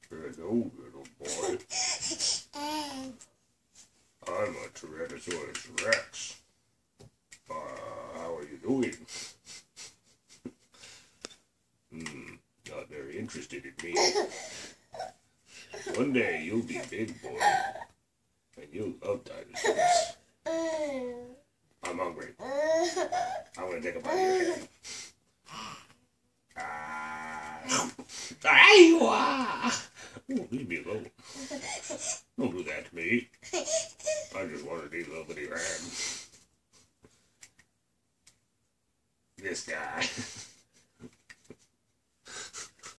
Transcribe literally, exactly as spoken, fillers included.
Hello, little boy. I'm a Tyrannosaurus Rex. Uh, how are you doing? Hmm, not very interested in me. One day you'll be big, boy, and you'll love dinosaurs. I'm hungry. I'm gonna take a bite of your head. Ah. There you are! Oh, leave me alone. Don't do that to me.